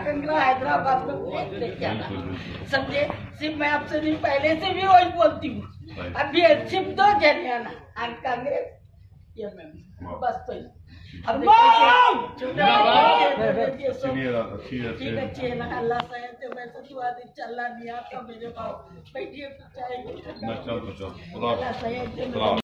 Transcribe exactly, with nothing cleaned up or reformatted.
कंगना हैदराबाद में लेके आना, समझे। सिर्फ मैं आपसे नहीं, पहले से भी वही बोलती हूँ, अभी सिर्फ दो जने आना, कांग्रेस ये मैं बस तो ठीक अच्छी है ना, अल्लाह सही मैं तो दुआ दी चलना नहीं आता मेरे पास, बैठिए चाहे